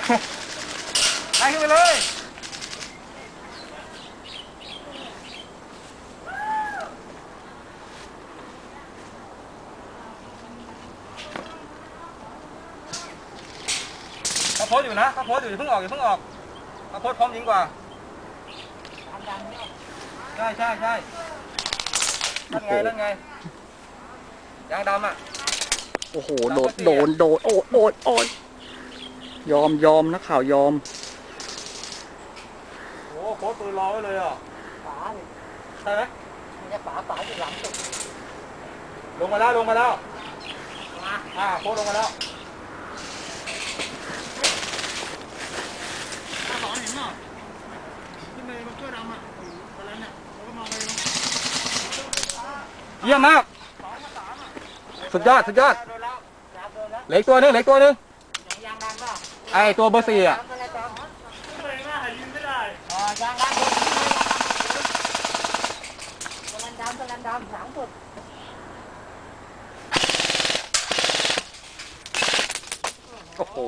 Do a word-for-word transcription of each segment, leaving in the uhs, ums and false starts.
ไล่ขึ้นไปเลยเขาโพสอยู่นะเขาโพสอยู่อย่าเพิ่งออกอย่าเพิ่งออกเขาโพสพร้อมยิงกว่าใช่ใช่ใช่นั่นไงนั่นไงยางดำอ่ะโอ้โหโดดโดนโดดโอดโอดโอดยอมยอมนะข่าวยอมโอ้โพสปืนรอไว้เลยอ่ะป๋าใช่ไหมมันจะป๋าป๋าอยู่หลังสุดลงมาแล้วลงมาแล้วมาอ่าโพสลงมาแล้วตาสอนเห็นเนาะขึ้นไปมันช่วยดำอ่ะอะไรเนี่ยแล้วก็มองไปเยี่ยมมากสุดยอดสุดยอดเหล็กตัวนึงเหล็กตัวนึงไอตัวเบอร์สี่อ่ะยางดำสแลนดำสแลนดำสามสุดโอ้โห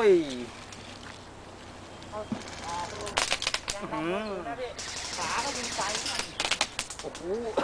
ขาก็ยิงไฟโอ้โห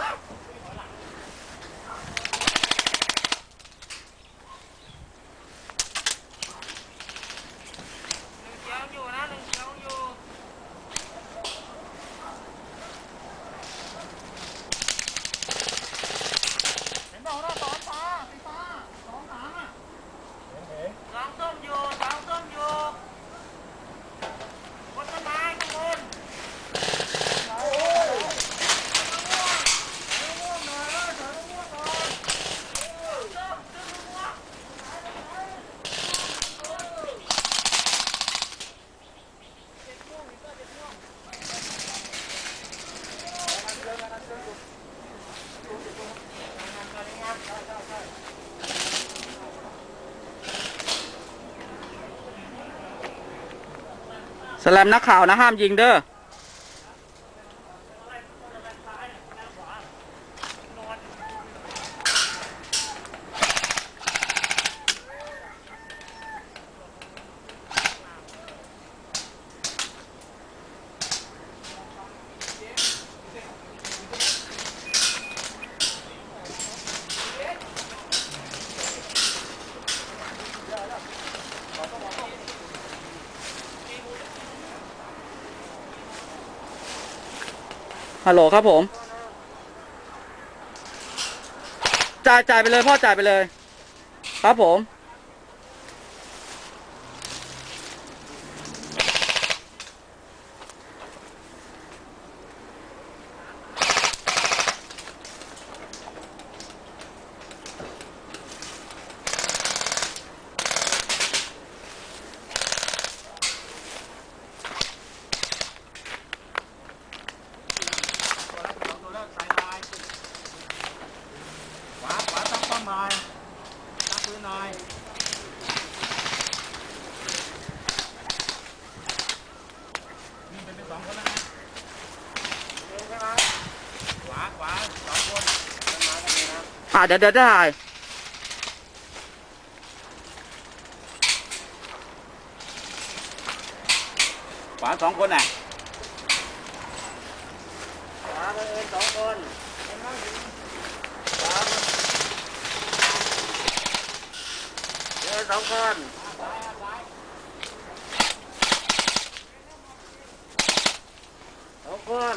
สแลมนักข่าวนะห้ามยิงเด้อฮัลโหลครับผมจ่ายจ่ายไปเลยพ่อจ่ายไปเลยครับผมนายตักปืนนายนี่เป็นเป็นสองคนแล้วนะเองใช่ไหมขวาขวาสองคนเป็นมากันเลยนะอ่าเดี๋ยวเดี๋ยวได้ขวาสองคนน่ะขวาเป็นสองคนสองคนสองคน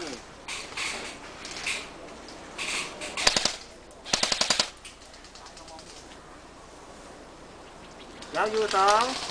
เราอยู่สอง